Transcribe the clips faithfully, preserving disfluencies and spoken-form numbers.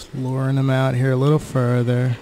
Luring him out here a little further.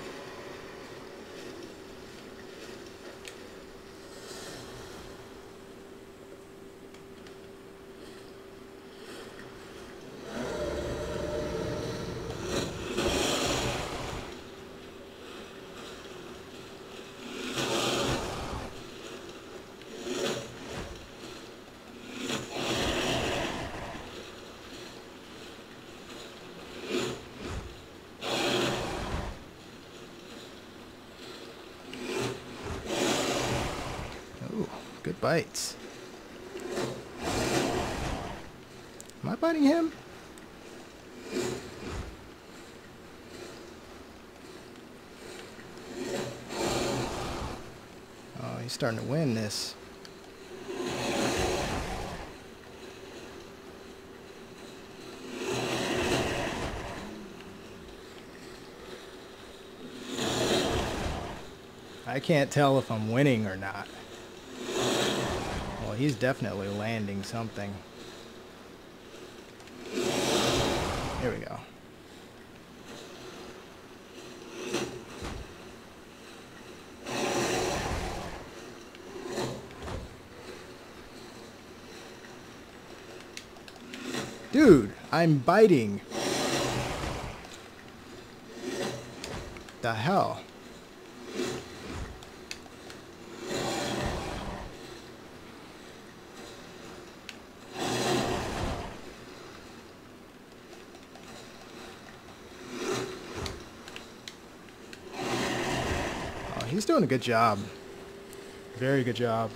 Good bites. Am I biting him? Oh, he's starting to win this. I can't tell if I'm winning or not. Well, he's definitely landing something. Here we go. Dude, I'm biting. The hell? Oh, he's doing a good job. Very good job.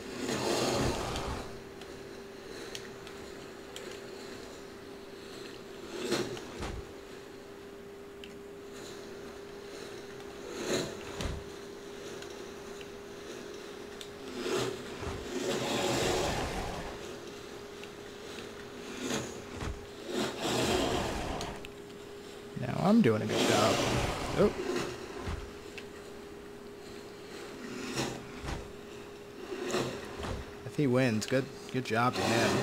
Now I'm doing a good job. Oh. If he wins, good good job to him.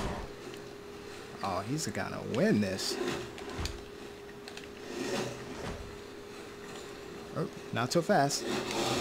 Oh, he's gonna win this. Oh, not so fast.